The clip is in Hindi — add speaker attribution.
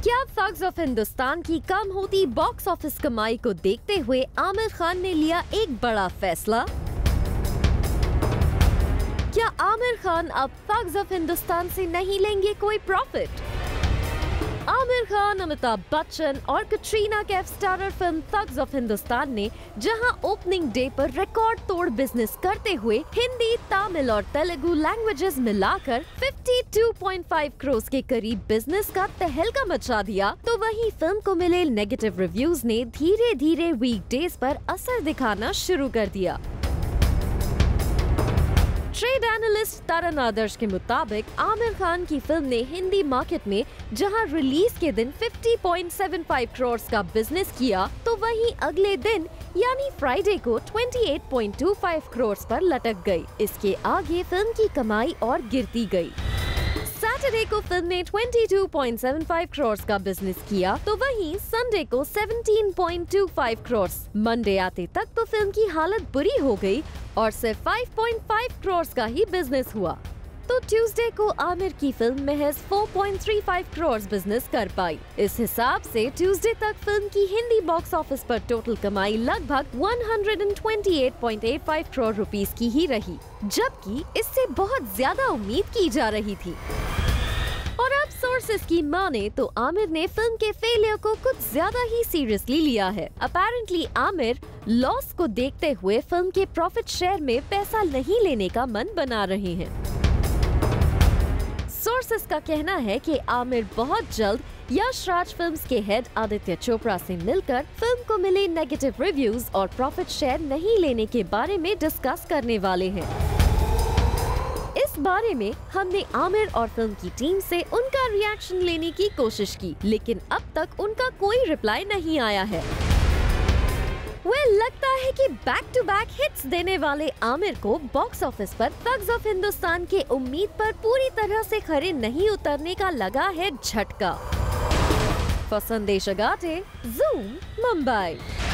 Speaker 1: क्या थग्स ऑफ हिंदुस्तान की कम होती बॉक्स ऑफिस कमाई को देखते हुए आमिर खान ने लिया एक बड़ा फैसला? क्या आमिर खान अब थग्स ऑफ हिंदुस्तान से नहीं लेंगे कोई प्रॉफिट? आमिर खान, अमिताभ बच्चन और Katrina Kaif starrer film thugs of Hindustan ने जहां ओपनिंग डे पर रिकॉर्ड तोड़ बिजनेस करते हुए हिंदी, तमिल और तेलुगु लैंग्वेजेस मिलाकर 52.5 करोड़ के करीब बिजनेस का तहलका मचा दिया, तो वहीं फिल्म को मिले नेगेटिव रिव्यूज ने धीरे धीरे वीकडेज पर असर दिखाना शुरू कर दिया। ट्रेड एनालिस्ट तरन आदर्श के मुताबिक आमिर खान की फिल्म ने हिंदी मार्केट में जहां रिलीज के दिन 50.75 करोड़ का बिजनेस किया, तो वहीं अगले दिन यानी फ्राइडे को 28.25 करोड़ पर लटक गई। इसके आगे फिल्म की कमाई और गिरती गई। सैटरडे को फिल्म ने 22.75 करोड़ का बिजनेस किया, तो वहीं संडे को 17.25 करोड़। मंडे आते तक तो फिल्म की हालत बुरी हो गई और सिर्फ 5.5 करोड़ का ही बिजनेस हुआ। तो ट्यूसडे को आमिर की फिल्म महज 4.35 करोड़ बिजनेस कर पाई। इस हिसाब से ट्यूसडे तक फिल्म की हिंदी बॉक्स ऑफिस पर टोटल कमाई लगभग 128.85 करोड़ रुपीस की ही रही, जबकि इससे बहुत ज्यादा उम्मीद की जा रही थी। और अब सोर्सेस की माने तो आमिर ने फिल्म के फेलियर को कुछ ज्यादा ही सीरियसली लिया है। अपेरेंटली आमिर लॉस को देखते हुए फिल्म के प्रॉफिट शेयर में पैसा नहीं लेने का मन बना रहे हैं। सोर्सेस का कहना है कि आमिर बहुत जल्द यश राज फिल्म्स के हेड आदित्य चोपड़ा से मिलकर फिल्म को मिले नेगेटिव रिव्यूज और प्रॉफिट शेयर नहीं लेने के बारे में डिस्कस करने वाले हैं। इस बारे में हमने आमिर और फिल्म की टीम से उनका रिएक्शन लेने की कोशिश की, लेकिन अब तक उनका कोई रिप्लाई नहीं आया है। लगता है कि बैक टू बैक हिट्स देने वाले आमिर को बॉक्स ऑफिस पर थग्स ऑफ हिंदुस्तान के उम्मीद पर पूरी तरह से खरे नहीं उतरने का लगा है झटका। फॉर संदेश अगाटे, ज़ूम, मुंबई।